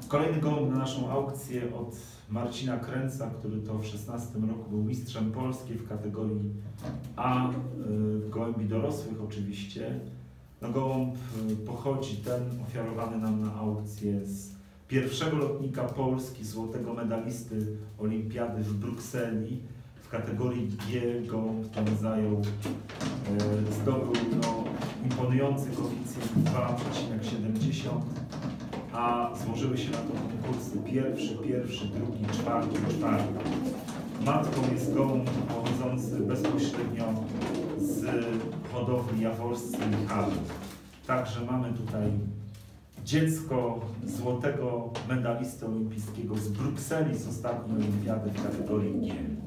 Kolejny gołąb na naszą aukcję od Marcina Kręca, który to w 2016 roku był mistrzem Polski w kategorii A, gołębi dorosłych oczywiście. No, gołąb pochodzi, ten ofiarowany nam na aukcję, z pierwszego lotnika Polski, złotego medalisty olimpiady w Brukseli. W kategorii G gołąb ten zdobył imponujący koeficjent 2,70, a złożyły się na to konkursy pierwszy, drugi, czwarty. Matką jest gołąb pochodzący bezpośrednio z hodowli jaworscy Michał. Także mamy tutaj dziecko złotego medalisty olimpijskiego z Brukseli z ostatniej olimpiady w kategorii G.